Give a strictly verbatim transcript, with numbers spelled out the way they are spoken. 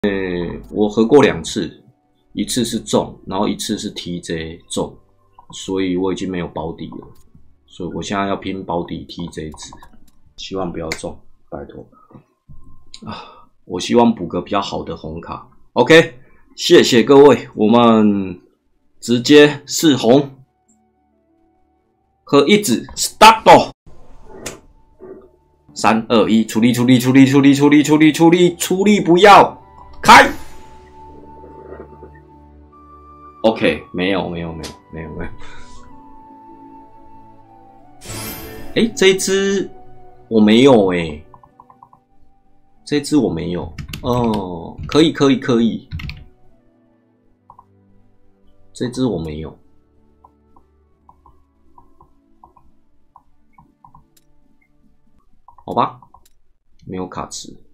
我合过两次，一次是中，然后一次是 T J 中，所以我已经没有保底了，所以我现在要拼保底 T J 值，希望不要中，拜托啊！我希望补个比较好的红卡。OK， 谢谢各位，我们直接试红，喝一指 ，start， 三二一，出力出力出力出力出力出力出力出力，不要开。OK， 没有没有没有没有没有。哎、欸，这一只我没有哎、欸，这一只我没有。哦，可以可以可以，这只我没有。好吧，没有卡池。